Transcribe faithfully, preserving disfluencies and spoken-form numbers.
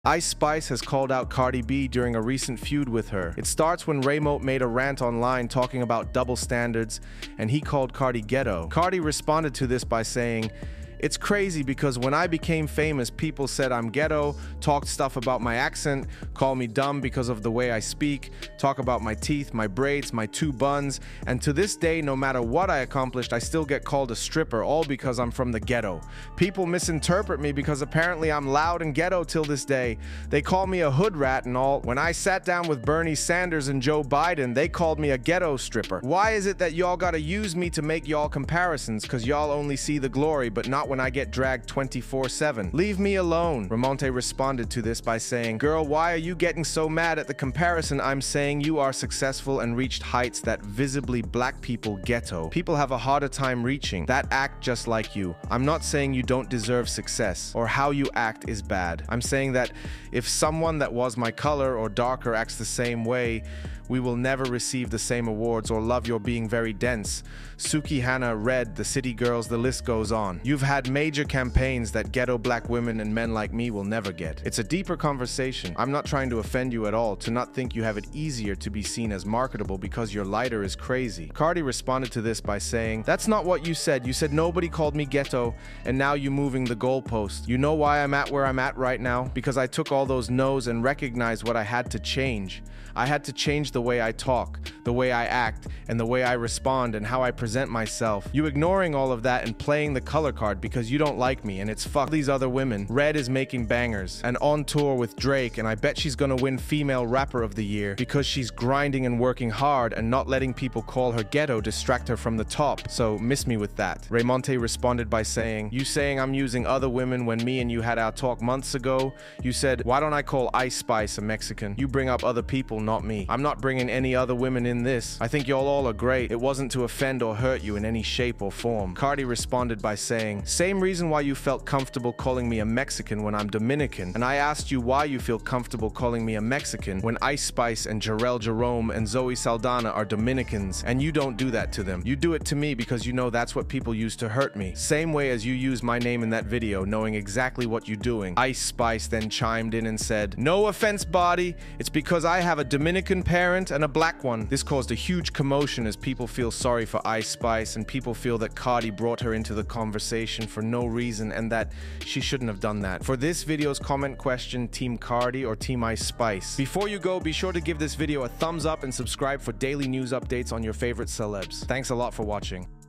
Ice Spice has called out Cardi B during a recent feud with her. It starts when Raymo made a rant online talking about double standards, and he called Cardi ghetto. Cardi responded to this by saying, "It's crazy because when I became famous, people said I'm ghetto, talked stuff about my accent, call me dumb because of the way I speak, talk about my teeth, my braids, my two buns, and to this day, no matter what I accomplished, I still get called a stripper, all because I'm from the ghetto. People misinterpret me because apparently I'm loud and ghetto till this day. They call me a hood rat and all. When I sat down with Bernie Sanders and Joe Biden, they called me a ghetto stripper. Why is it that y'all gotta use me to make y'all comparisons? Cause y'all only see the glory, but not when I get dragged twenty-four seven. Leave me alone." Ramonte responded to this by saying, "Girl, why are you getting so mad at the comparison? I'm saying you are successful and reached heights that visibly black people ghetto. People have a harder time reaching, that act just like you. I'm not saying you don't deserve success or how you act is bad. I'm saying that if someone that was my color or darker acts the same way, we will never receive the same awards or love your being very dense. Suki Hannah, Red, the City Girls, the list goes on. You've had major campaigns that ghetto black women and men like me will never get. It's a deeper conversation. I'm not trying to offend you at all, to not think you have it easier to be seen as marketable because your lighter is crazy." Cardi responded to this by saying, "That's not what you said. You said nobody called me ghetto, and now you moving the goalpost. You know why I'm at where I'm at right now? Because I took all those no's and recognized what I had to change. I had to change the way I talk, the way I act, and the way I respond and how I present myself. You ignoring all of that and playing the color card because you don't like me, and it's fuck these other women. Red is making bangers and on tour with Drake, and I bet she's gonna win Female Rapper of the Year because she's grinding and working hard and not letting people call her ghetto distract her from the top, so miss me with that." Raymonte responded by saying, "You saying I'm using other women when me and you had our talk months ago? You said, why don't I call Ice Spice a Mexican? You bring up other people, not me. I'm not bringing any other women in this. I think y'all all are great. It wasn't to offend or hurt you in any shape or form." Cardi responded by saying, "Same reason why you felt comfortable calling me a Mexican when I'm Dominican, and I asked you why you feel comfortable calling me a Mexican when Ice Spice and Jarrell Jerome and Zoe Saldana are Dominicans, and you don't do that to them. You do it to me because you know that's what people use to hurt me. Same way as you used my name in that video, knowing exactly what you're doing." Ice Spice then chimed in and said, "No offense, Body. It's because I have a Dominican parent and a black one." This caused a huge commotion as people feel sorry for Ice Spice and people feel that Cardi brought her into the conversation for no reason and that she shouldn't have done that. For this video's comment question, Team Cardi or Team Ice Spice? Before you go, be sure to give this video a thumbs up and subscribe for daily news updates on your favorite celebs. Thanks a lot for watching.